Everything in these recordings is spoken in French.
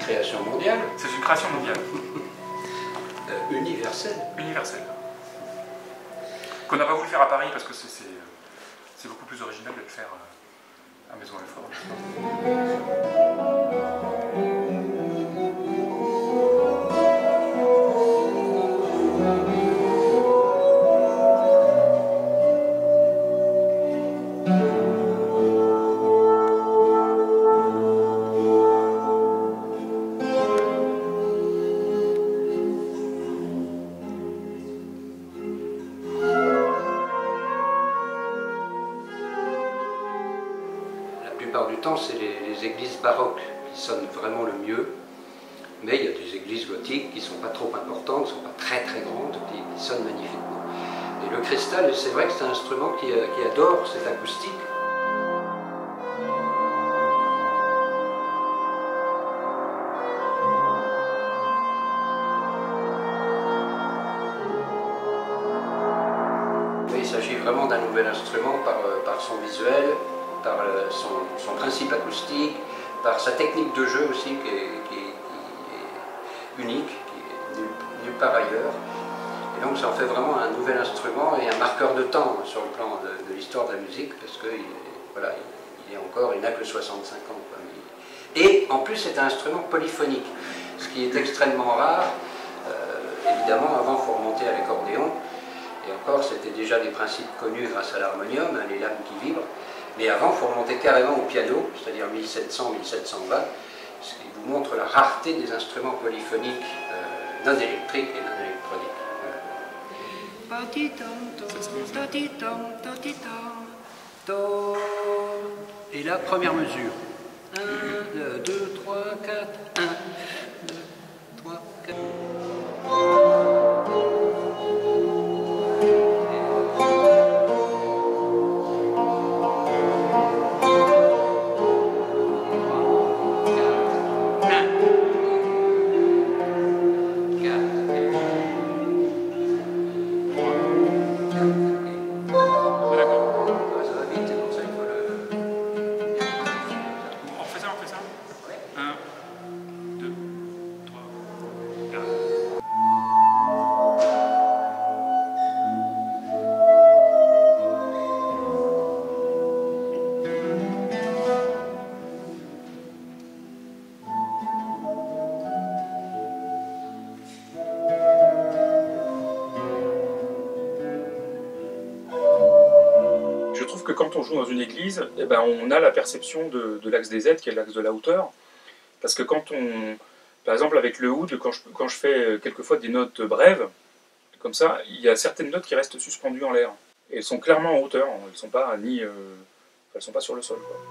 création mondiale. C'est une création mondiale. Universelle. Universelle. Qu'on n'a pas voulu faire à Paris parce que c'est beaucoup plus original de le faire à Maison Alfort. La plupart du temps, c'est les églises baroques qui sonnent vraiment le mieux. Mais il y a des églises gothiques qui ne sont pas trop importantes, qui ne sont pas très très grandes, qui sonnent magnifiquement. Et le cristal, c'est vrai que c'est un instrument qui adore cette acoustique. Mais il s'agit vraiment d'un nouvel instrument par son visuel, par son principe acoustique, par sa technique de jeu aussi qui est unique, qui est nulle part ailleurs. Et donc ça en fait vraiment un nouvel instrument et un marqueur de temps sur le plan de l'histoire de la musique, parce qu'il voilà, il n'a que 65 ans. Quoi. Et en plus c'est un instrument polyphonique, ce qui est extrêmement rare. Évidemment, avant il faut remonter à l'accordéon, et encore c'était déjà des principes connus grâce à l'harmonium, hein, les lames qui vibrent. Mais avant, il faut remonter carrément au piano, c'est-à-dire 1700-1720, ce qui vous montre la rareté des instruments polyphoniques non électriques et non électroniques. Et la première mesure. 1, 2, 3, 4, 1, 2, 3, 4. Je trouve que quand on joue dans une église, eh ben, on a la perception de l'axe des Z, qui est l'axe de la hauteur. Parce que quand on... Par exemple, avec le oud, quand je fais quelquefois des notes brèves, comme ça, il y a certaines notes qui restent suspendues en l'air. Et elles sont clairement en hauteur, elles ne sont pas elles sont pas sur le sol, quoi.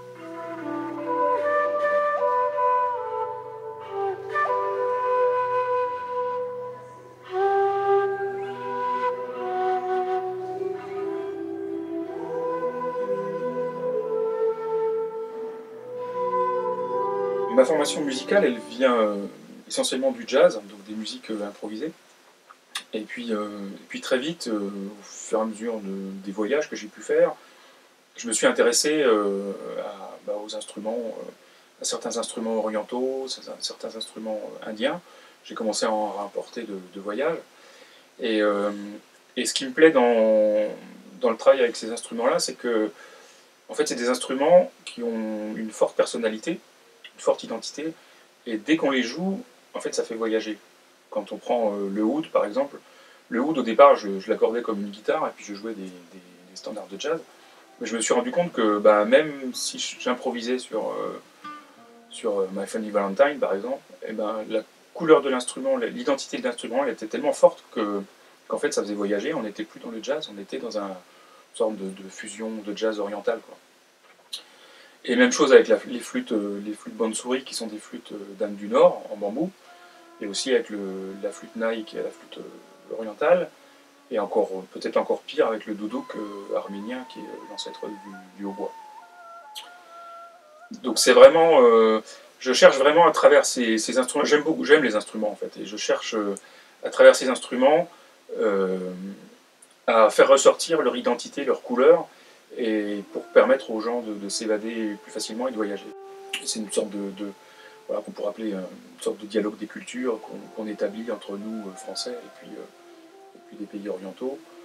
Ma formation musicale, elle vient essentiellement du jazz, donc des musiques improvisées. Et puis très vite, au fur et à mesure des voyages que j'ai pu faire, je me suis intéressé aux instruments, à certains instruments orientaux, certains instruments indiens. J'ai commencé à en rapporter de voyage. Et ce qui me plaît dans le travail avec ces instruments-là, c'est que en fait, c'est des instruments qui ont une forte personnalité, une forte identité, et dès qu'on les joue, en fait, ça fait voyager. Quand on prend le oud, par exemple, le oud, au départ, je l'accordais comme une guitare, et puis je jouais des standards de jazz. Mais je me suis rendu compte que même si j'improvisais sur My Funny Valentine, par exemple, et la couleur de l'instrument, l'identité de l'instrument, elle était tellement forte qu'en fait, ça faisait voyager. On n'était plus dans le jazz, on était dans une sorte de fusion de jazz oriental, quoi. Et même chose avec les flûtes Bansuri, qui sont des flûtes d'Inde du Nord, en bambou, et aussi avec la flûte naï, qui est la flûte orientale, et peut-être encore pire avec le doudouk arménien, qui est l'ancêtre du hautbois. Donc c'est vraiment... je cherche vraiment à travers ces instruments, j'aime les instruments en fait, et je cherche à travers ces instruments à faire ressortir leur identité, leur couleur, et pour permettre aux gens de s'évader plus facilement et de voyager. C'est une sorte voilà, qu'on pourrait appeler une sorte de dialogue des cultures qu'on établit entre nous, Français, et puis des pays orientaux.